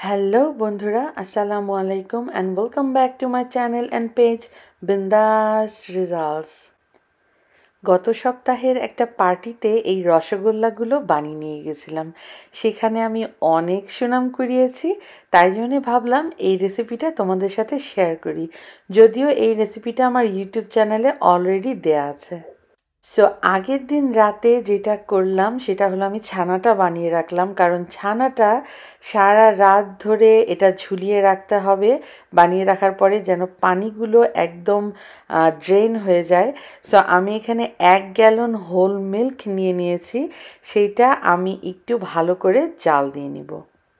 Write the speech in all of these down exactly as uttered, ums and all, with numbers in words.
Hello বন্ধুরা, আসসালামু আলাইকুম and welcome back to my channel and page Bindaas results. গত সপ্তাহের একটা পার্টিতে এই রসগোল্লাগুলো বানিয়ে নিয়ে গেছিলাম। সেখানে আমি অনেক সুনাম কুড়িয়েছি, তাই জন্যে ভাবলাম এই রেসিপিটা তোমাদের সাথে শেয়ার করি। যদিও এই রেসিপিটা আমার ইউটিউব চ্যানেলে অলরেডি দেয়া আছে। সো আগের দিন রাতে যেটা করলাম সেটা হলো আমি ছানাটা বানিয়ে রাখলাম, কারণ ছানাটা সারা রাত ধরে এটা ঝুলিয়ে রাখতে হবে বানিয়ে রাখার পরে, যেন পানিগুলো একদম ড্রেন হয়ে যায়। সো আমি এখানে এক গ্যালন হোল মিল্ক নিয়ে নিয়েছি, সেইটা আমি একটু ভালো করে জাল দিয়ে নিব।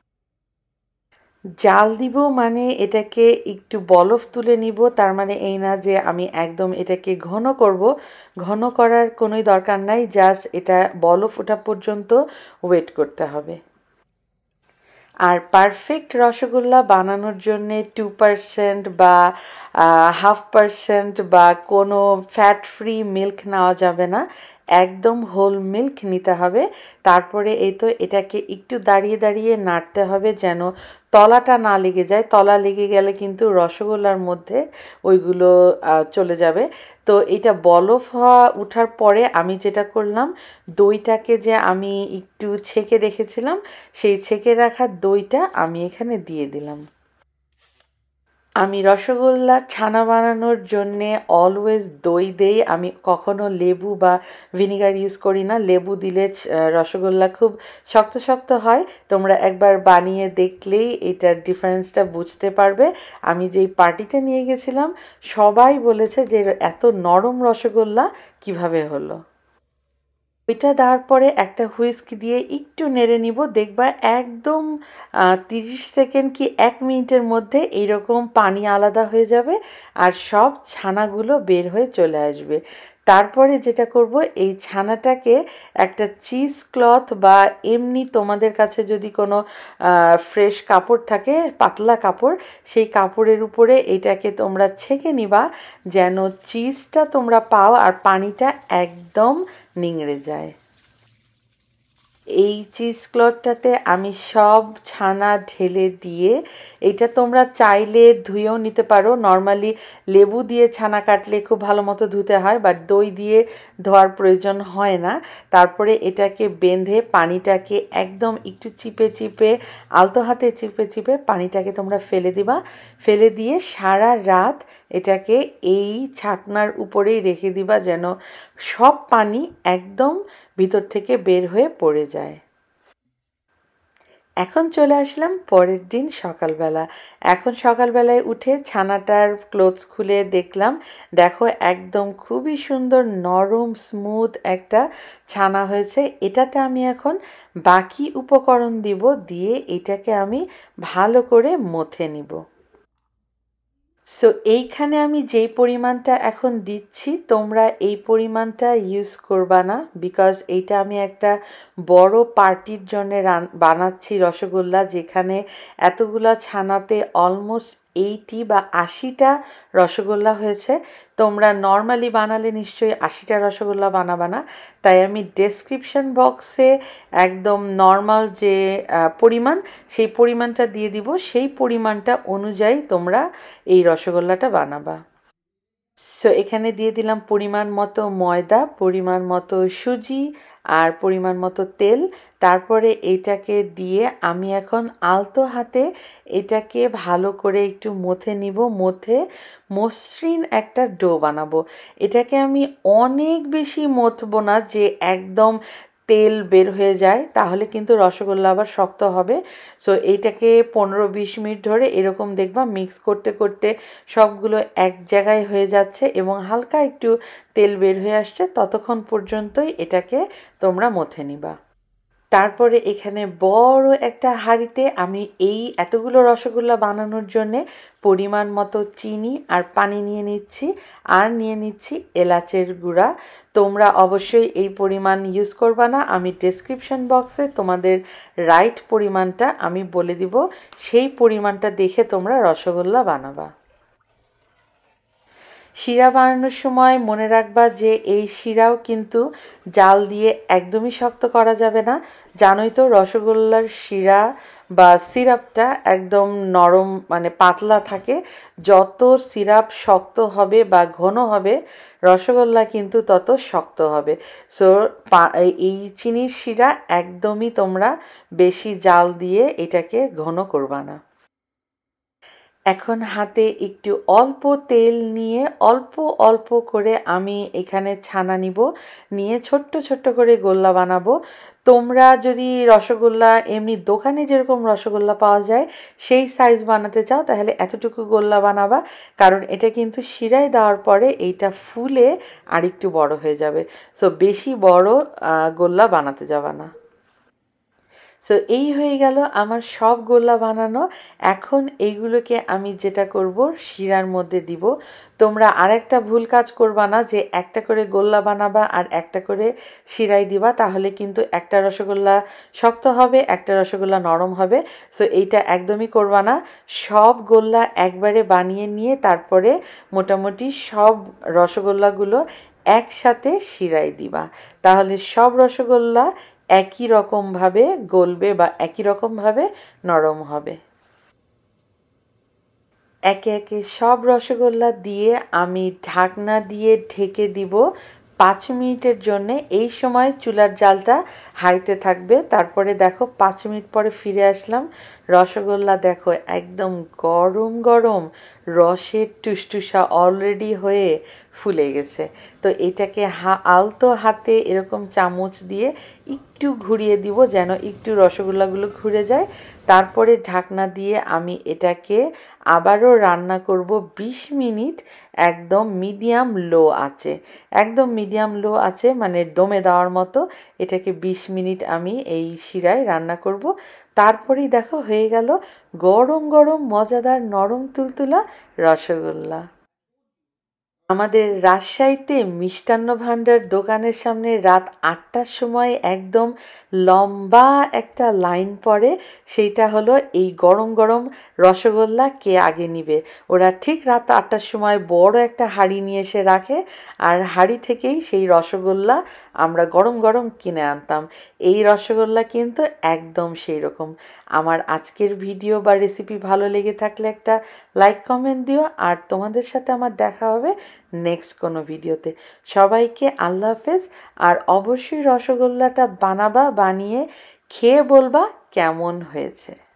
জাল দিব মানে এটাকে একটু বলফ তুলে নিব, তার মানে এই না যে আমি একদম এটাকে ঘন করব। ঘন করার কোনোই দরকার নাই, জাস্ট এটা বলফ ওঠা পর্যন্ত ওয়েট করতে হবে। আর পারফেক্ট রসগোল্লা বানানোর জন্যে টু পারসেন্ট বা হাফ পারসেন্ট বা কোনো ফ্যাট ফ্রি মিল্ক নেওয়া যাবে না, একদম হোল মিল্ক নিতে হবে। তারপরে এই তো এটাকে একটু দাঁড়িয়ে দাঁড়িয়ে নাড়তে হবে যেন তলাটা না লেগে যায়। তলা লেগে গেলে কিন্তু রসগোল্লার মধ্যে ওইগুলো চলে যাবে। তো এটা বলফ হওয়া উঠার পরে আমি যেটা করলাম, দইটাকে যে আমি একটু ছেঁকে রেখেছিলাম, সেই ছেঁকে রাখা দইটা আমি এখানে দিয়ে দিলাম। আমি রসগোল্লার ছানা বানানোর জন্যে অলওয়েজ দই দেই, আমি কখনো লেবু বা ভিনিগার ইউজ করি না। লেবু দিলে রসগোল্লা খুব শক্ত শক্ত হয়। তোমরা একবার বানিয়ে দেখলেই এটার ডিফারেন্সটা বুঝতে পারবে। আমি যেই পার্টিতে নিয়ে গেছিলাম সবাই বলেছে যে এত নরম রসগোল্লা কিভাবে হলো। ওইটা দেওয়ার পরে একটা হুইস্ক দিয়ে একটু নেড়ে নিব, দেখবা একদম তিরিশ সেকেন্ড কি এক মিনিটের মধ্যে এইরকম পানি আলাদা হয়ে যাবে আর সব ছানাগুলো বের হয়ে চলে আসবে। তারপরে যেটা করব, এই ছানাটাকে একটা চিজ ক্লথ বা এমনি তোমাদের কাছে যদি কোনো ফ্রেশ কাপড় থাকে, পাতলা কাপড়, সেই কাপড়ের উপরে এটাকে তোমরা ছেঁকে নিবা যেন চিজটা তোমরা পাও আর পানিটা একদম নিংড়ে যায়। এই চিজ ক্লথটাতে আমি সব ছানা ঢেলে দিয়ে, এটা তোমরা চাইলে ধুয়েও নিতে পারো। নর্মালি লেবু দিয়ে ছানা কাটলে খুব ভালো মতো ধুতে হয়, বাট দই দিয়ে ধোয়ার প্রয়োজন হয় না। তারপরে এটাকে বেঁধে পানিটাকে একদম একটু চিপে চিপে, আলতো হাতে চিপে চিপে পানিটাকে তোমরা ফেলে দিবা। ফেলে দিয়ে সারা রাত এটাকে এই ছাকনার উপরেই রেখে দিবা যেন সব পানি একদম ভিতর থেকে বের হয়ে পড়ে যায়। এখন চলে আসলাম পরের দিন সকালবেলা। এখন সকালবেলায় উঠে ছানাটার ক্লোথস খুলে দেখলাম, দেখো একদম খুবই সুন্দর নরম স্মুথ একটা ছানা হয়েছে। এটাতে আমি এখন বাকি উপকরণ দিব, দিয়ে এটাকে আমি ভালো করে মথে নিব। সো এইখানে আমি যেই পরিমাণটা এখন দিচ্ছি, তোমরা এই পরিমাণটা ইউজ করবা না, বিকজ এইটা আমি একটা বড় পার্টির জন্য বানাচ্ছি রসগোল্লা, যেখানে এতগুলা ছানাতে অলমোস্ট এইটি বা আশিটা রসগোল্লা হয়েছে। তোমরা নর্মালি বানালে নিশ্চয়ই আশিটা রসগোল্লা বানাবা না, তাই আমি ডেসক্রিপশন বক্সে একদম নর্মাল যে পরিমাণ, সেই পরিমাণটা দিয়ে দিব। সেই পরিমাণটা অনুযায়ী তোমরা এই রসগোল্লাটা বানাবা। সো এখানে দিয়ে দিলাম পরিমাণ মতো ময়দা, পরিমাণ মতো সুজি আর পরিমাণ মতো তেল। তারপরে এটাকে দিয়ে আমি এখন আলতো হাতে এটাকে ভালো করে একটু মথে নিব। মথে মসৃণ একটা ডো বানাবো। এটাকে আমি অনেক বেশি মথবো না যে একদম তেল বের হয়ে যায়, তাহলে কিন্তু রসগোল্লা আবার শক্ত হবে। সো এইটাকে পনেরো বিশ মিনিট ধরে এরকম দেখবা মিক্স করতে করতে সবগুলো এক জায়গায় হয়ে যাচ্ছে এবং হালকা একটু তেল বের হয়ে আসছে, ততক্ষণ পর্যন্তই এটাকে তোমরা মথে নিবা। তারপরে এখানে বড় একটা হাঁড়িতে আমি এই এতগুলো রসগোল্লা বানানোর জন্যে পরিমাণ মতো চিনি আর পানি নিয়ে নিচ্ছি, আর নিয়ে নিচ্ছি এলাচের গুঁড়া। তোমরা অবশ্যই এই পরিমাণ ইউজ করবা না, আমি ডেসক্রিপশন বক্সে তোমাদের রাইট পরিমাণটা আমি বলে দিব, সেই পরিমাণটা দেখে তোমরা রসগোল্লা বানাবা। শিরা বানানোর সময় মনে রাখবা যে এই শিরাও কিন্তু জাল দিয়ে একদমই শক্ত করা যাবে না। জানোই তো রসগোল্লার শিরা বা সিরাপটা একদম নরম মানে পাতলা থাকে। যত সিরাপ শক্ত হবে বা ঘন হবে রসগোল্লা কিন্তু তত শক্ত হবে। সো এই চিনির শিরা একদমই তোমরা বেশি জাল দিয়ে এটাকে ঘন করবা না। এখন হাতে একটু অল্প তেল নিয়ে অল্প অল্প করে আমি এখানে ছানা নিব, নিয়ে ছোট্ট ছোট্ট করে গোল্লা বানাবো। তোমরা যদি রসগোল্লা এমনি দোকানে যেরকম রসগোল্লা পাওয়া যায় সেই সাইজ বানাতে চাও তাহলে এতটুকু গোল্লা বানাবা, কারণ এটা কিন্তু শিরায় দেওয়ার পরে এইটা ফুলে আর একটু বড় হয়ে যাবে। সো বেশি বড় গোল্লা বানাতে যাবা না। সো এই হয়ে গেল আমার সব গোল্লা বানানো। এখন এইগুলোকে আমি যেটা করব শিরার মধ্যে দিব। তোমরা আরেকটা ভুল কাজ করবা না যে একটা করে গোল্লা বানাবা আর একটা করে শিরায় দিবা, তাহলে কিন্তু একটা রসগোল্লা শক্ত হবে একটা রসগোল্লা নরম হবে। সো এইটা একদমই করবা না। সব গোল্লা একবারে বানিয়ে নিয়ে তারপরে মোটামুটি সব রসগোল্লাগুলো একসাথে শিরায় দিবা, তাহলে সব রসগোল্লা একই রকমভাবে গলবে বা একই রকমভাবে নরম হবে। একে একে সব রসগোল্লা দিয়ে আমি ঢাকনা দিয়ে ঢেকে দিব পাঁচ মিনিটের জন্যে। এই সময় চুলার জালটা হাইতে থাকবে। তারপরে দেখো পাঁচ মিনিট পরে ফিরে আসলাম। রসগোল্লা দেখো একদম গরম গরম রসের টুসটুসা অলরেডি হয়ে ফুলে গেছে। তো এটাকে হা আলতো হাতে এরকম চামচ দিয়ে একটু ঘুরিয়ে দিব যেন একটু রসগোল্লাগুলো ঘুরে যায়। তারপরে ঢাকনা দিয়ে আমি এটাকে আবারও রান্না করব বিশ মিনিট একদম মিডিয়াম লো আঁচে। একদম মিডিয়াম লো আছে মানে দমে দেওয়ার মতো এটাকে বিশ মিনিট আমি এই শিরায় রান্না করব। তারপরেই দেখো হয়ে গেল গরম গরম মজাদার নরম তুলতুলা রসগোল্লা। আমাদের রাজশাহীতে মিষ্টান্ন ভাণ্ডার দোকানের সামনে রাত আটটার সময় একদম লম্বা একটা লাইন পড়ে। সেইটা হলো এই গরম গরম রসগোল্লা কে আগে নিবে। ওরা ঠিক রাত আটটার সময় বড় একটা হাঁড়ি নিয়ে এসে রাখে, আর হাঁড়ি থেকেই সেই রসগোল্লা আমরা গরম গরম কিনে আনতাম। এই রসগোল্লা কিন্তু একদম সেই রকম। আমার আজকের ভিডিও বা রেসিপি ভালো লেগে থাকলে একটা লাইক কমেন্ট দিও, আর তোমাদের সাথে আমার দেখা হবে নেক্সট কোনো ভিডিওতে। সবাইকে আল্লাহ হাফেজ। আর অবশ্যই রসগোল্লাটা বানাবা, বানিয়ে খেয়ে বলবা কেমন হয়েছে।